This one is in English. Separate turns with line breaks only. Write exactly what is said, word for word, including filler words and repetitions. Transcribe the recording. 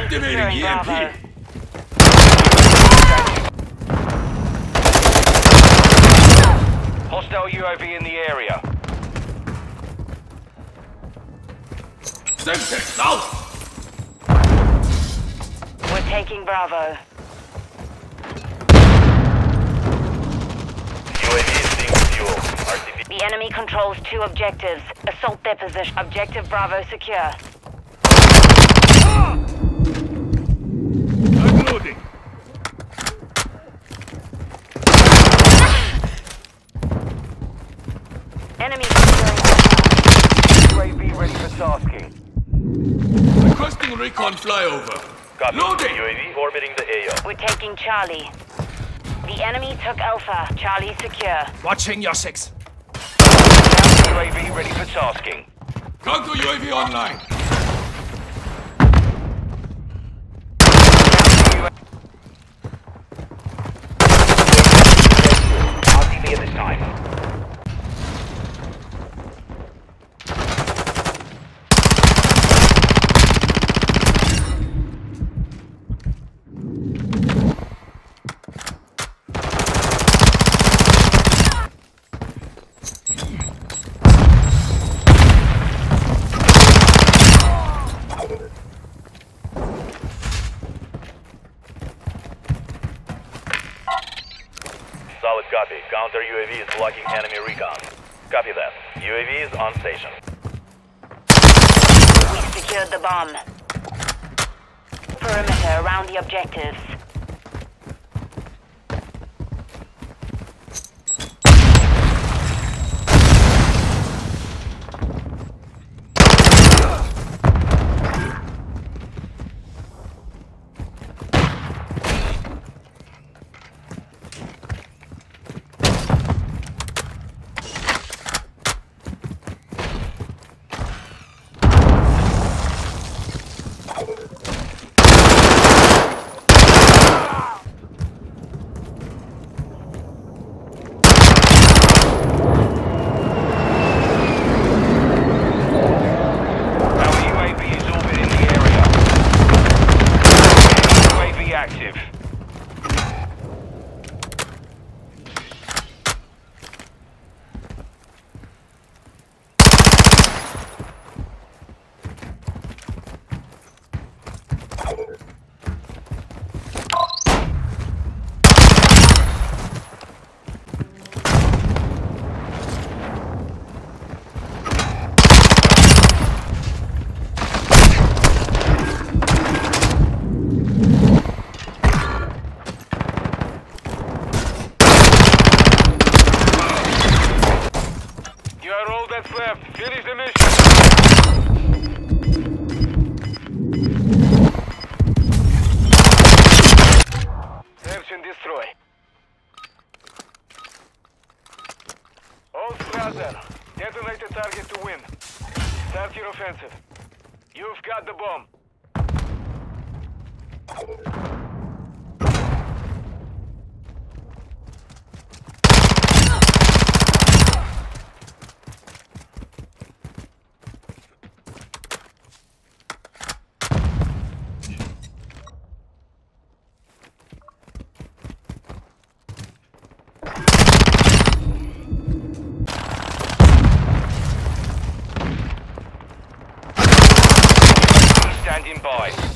Activating E M P.
Hostile U A V in the area.
Semtex, south!
We're taking Bravo.
U A V is being fuel. R T V.
The enemy controls two objectives. Assault their position. Objective Bravo secure.
Unloading.
Enemy securing.
U A V ready for tasking.
Requesting recon flyover.
Copy.
Loading.
U A V orbiting the A O.
We're taking Charlie. The enemy took Alpha. Charlie secure.
Watching your six.
U A V ready for tasking.
Cargo U A V online.
R T V at this time. Solid copy. Counter U A V is blocking enemy recon. Copy that. U A V is on station.
We've secured the bomb. Perimeter around the objectives.
Left. Finish the mission. Search and destroy. All Strasser. Detonate the target to win. Start your offensive. You've got the bomb. Standing by.